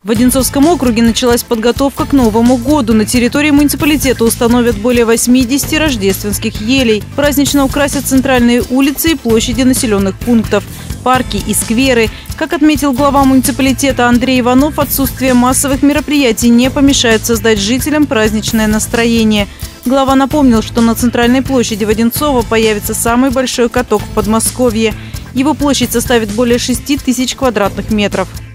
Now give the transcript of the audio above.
В Одинцовском округе началась подготовка к Новому году. На территории муниципалитета установят более 80 рождественских елей. Празднично украсят центральные улицы и площади населенных пунктов, парки и скверы. Как отметил глава муниципалитета Андрей Иванов, отсутствие массовых мероприятий не помешает создать жителям праздничное настроение. Глава напомнил, что на центральной площади в Одинцово появится самый большой каток в Подмосковье. Его площадь составит более 6 тысяч квадратных метров.